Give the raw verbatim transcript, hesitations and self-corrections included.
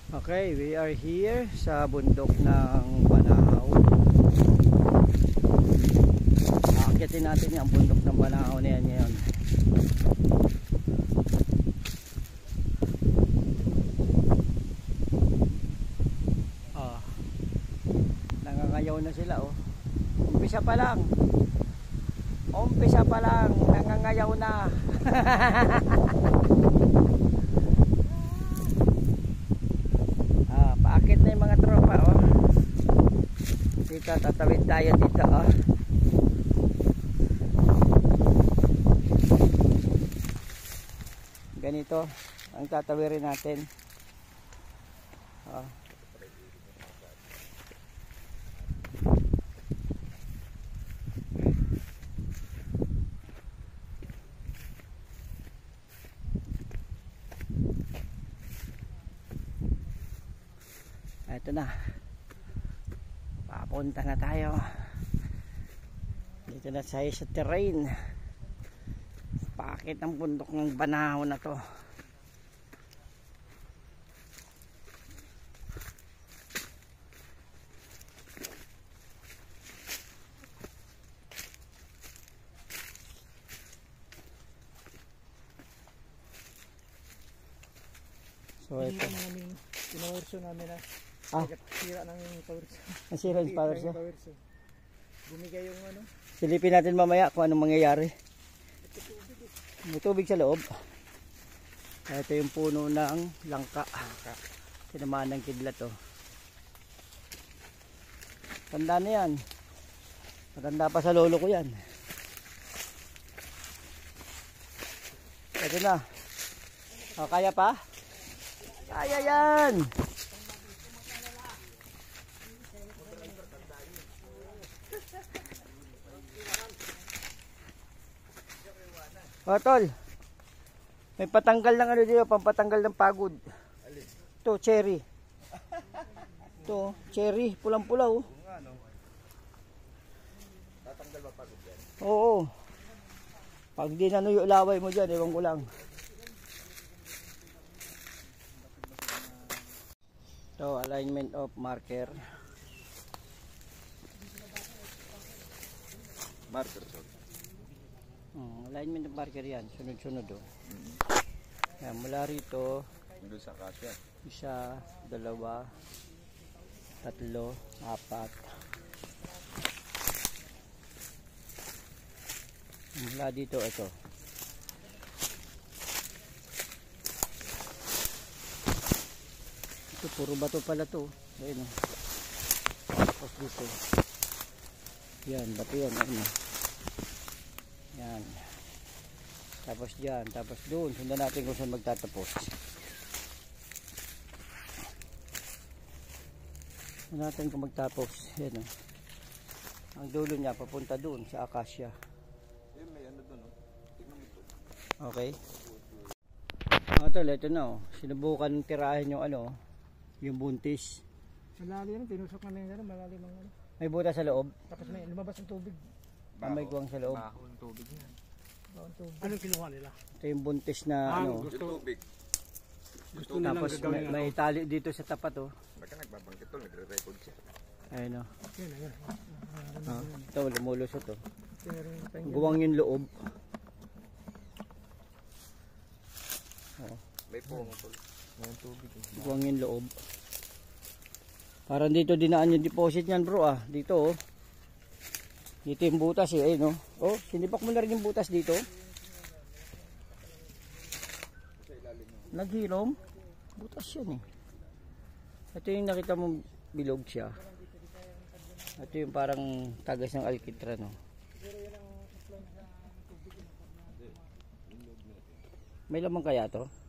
Okay, we are here sa bundok ng Banahaw. Aakyatin natin yung bundok ng Banahaw na yan ngayon. Oh, nangangayaw na sila oh. Umpisa pa lang. Umpisa pa lang, nangangayaw na. Paakit na yung mga tropa oh. Dito tatawid tayo dito oh. Ganito ang tatawirin natin oh. Ito na, papunta na tayo dito na tayo sa terrain. Paakit ang bundok ng Banahaw na to. So ito pinawerso namin na ah. Sira ng powerso. Nasira yung powerso. Bumigay yung ano. Silipin natin mamaya kung anong mangyayari. May tubig sa loob. Ito yung puno ng langka. Tinamaan ng kidlat oh. Tanda na yan. Matanda pa sa lolo ko yan. Ito na. O, kaya pa? Kaya yan. O tol, may patanggal ng ano dito, pampatanggal ng pagod. Ito, cherry. Ito, cherry, pulang-pula oh. Tatanggal ba pagod yan? Oo. Pag di nanuyo laway mo dyan, ewan ko lang. Ito, alignment of marker. Marker, sorry. Hmm, alignment ng marker yan, sunod-sunod oh. Mm-hmm. Yan, mula rito doon sa kasya. Isa, dalawa, tatlo, apat. Mula dito ito. Ito puro bato pala to. Ayun oh. Tapos dito. Yan, bato yan, ayun oh. Yan. Tapos dyan, tapos doon. Sundan natin kung saan magtatapos. Sundan natin kung magtapos. Yan o. Ang dulo niya, papunta doon sa Acacia. Yan, may ano doon o. Tignan mo ito. Okay. Mga tol, ito na o. Sinubukan tirahin yung ano, yung buntis. Malalim yan, tinusok na yung malalim ang ano. May butas sa loob. Tapos may lumabas ang tubig. Ah, may guwang sa loob. Bahon tubig yan. Bahon tubig. Anong kinuha nila? Ito yung buntis na ah, ano. Gusto, tubig. Gusto tapos may, may tali dito sa tapat oh. Baka nagbabanggit to, nagre-record siya. Ayun oh. Yun, ayun. Ah, ito lumulusot oh. Guwang yung loob. Oh. May pong tol. May tubig. Guwang yung loob. Parang dito dinaan yung deposit niyan bro ah. Dito oh. Dito yung butas eh, ayun oh. Oh, sinipak mo na rin yung butas dito. Naghilom. Butas yan eh. Ito yung nakita mo bilog siya. Ito yung parang tagas ng alkitra no. May laman kaya to?